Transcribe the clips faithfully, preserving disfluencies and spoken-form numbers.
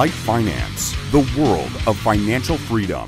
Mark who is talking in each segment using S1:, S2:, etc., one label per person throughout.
S1: Light Finance, the world of financial freedom.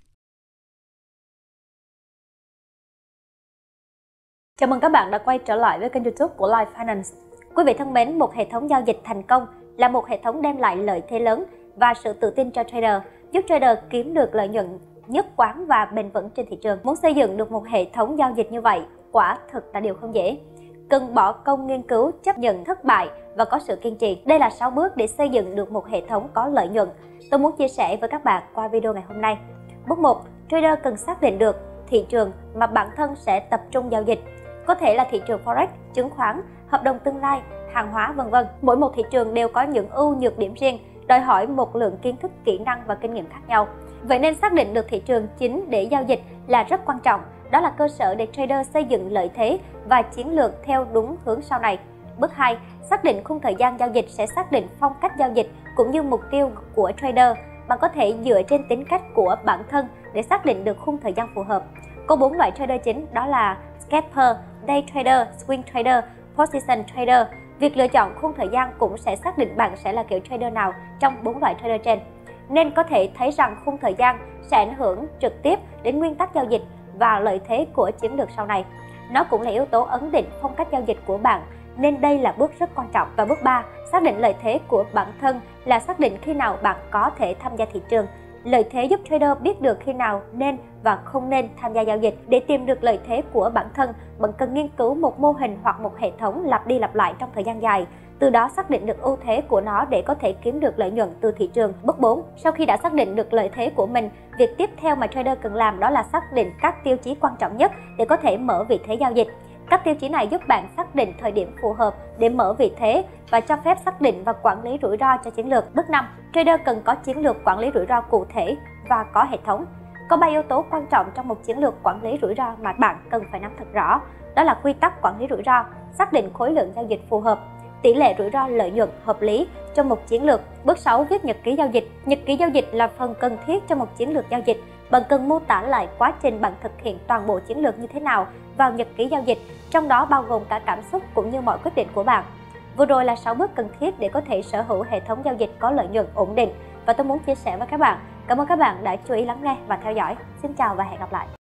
S2: Chào mừng các bạn đã quay trở lại với kênh YouTube của Light Finance. Quý vị thân mến, một hệ thống giao dịch thành công là một hệ thống đem lại lợi thế lớn và sự tự tin cho trader, giúp trader kiếm được lợi nhuận nhất quán và bền vững trên thị trường. Muốn xây dựng được một hệ thống giao dịch như vậy, quả thực là điều không dễ. Cần bỏ công nghiên cứu, chấp nhận thất bại và có sự kiên trì. Đây là sáu bước để xây dựng được một hệ thống có lợi nhuận. Tôi muốn chia sẻ với các bạn qua video ngày hôm nay. Bước một, trader cần xác định được thị trường mà bản thân sẽ tập trung giao dịch. Có thể là thị trường Forex, chứng khoán, hợp đồng tương lai, hàng hóa vân vân. Mỗi một thị trường đều có những ưu nhược điểm riêng, đòi hỏi một lượng kiến thức, kỹ năng và kinh nghiệm khác nhau. Vậy nên xác định được thị trường chính để giao dịch là rất quan trọng. Đó là cơ sở để trader xây dựng lợi thế và chiến lược theo đúng hướng sau này. Bước hai, xác định khung thời gian giao dịch sẽ xác định phong cách giao dịch cũng như mục tiêu của trader. Bạn có thể dựa trên tính cách của bản thân để xác định được khung thời gian phù hợp. Có bốn loại trader chính, đó là Scalper, Day Trader, Swing Trader, Position Trader. Việc lựa chọn khung thời gian cũng sẽ xác định bạn sẽ là kiểu trader nào trong bốn loại trader trên. Nên có thể thấy rằng khung thời gian sẽ ảnh hưởng trực tiếp đến nguyên tắc giao dịch và lợi thế của chiến lược sau này. Nó cũng là yếu tố ấn định phong cách giao dịch của bạn, nên đây là bước rất quan trọng. Và bước ba, xác định lợi thế của bản thân là xác định khi nào bạn có thể tham gia thị trường. Lợi thế giúp trader biết được khi nào nên và không nên tham gia giao dịch. Để tìm được lợi thế của bản thân, bạn cần nghiên cứu một mô hình hoặc một hệ thống lặp đi lặp lại trong thời gian dài. Từ đó xác định được ưu thế của nó để có thể kiếm được lợi nhuận từ thị trường. Bước bốn, sau khi đã xác định được lợi thế của mình, việc tiếp theo mà trader cần làm đó là xác định các tiêu chí quan trọng nhất để có thể mở vị thế giao dịch. Các tiêu chí này giúp bạn xác định thời điểm phù hợp để mở vị thế và cho phép xác định và quản lý rủi ro cho chiến lược. Bước năm, trader cần có chiến lược quản lý rủi ro cụ thể và có hệ thống. Có ba yếu tố quan trọng trong một chiến lược quản lý rủi ro mà bạn cần phải nắm thật rõ. Đó là quy tắc quản lý rủi ro, xác định khối lượng giao dịch phù hợp, tỷ lệ rủi ro lợi nhuận hợp lý trong một chiến lược. Bước sáu, viết nhật ký giao dịch. Nhật ký giao dịch là phần cần thiết trong một chiến lược giao dịch. Bạn cần mô tả lại quá trình bạn thực hiện toàn bộ chiến lược như thế nào vào nhật ký giao dịch, trong đó bao gồm cả cảm xúc cũng như mọi quyết định của bạn. Vừa rồi là sáu bước cần thiết để có thể sở hữu hệ thống giao dịch có lợi nhuận ổn định và tôi muốn chia sẻ với các bạn. Cảm ơn các bạn đã chú ý lắng nghe và theo dõi. Xin chào và hẹn gặp lại.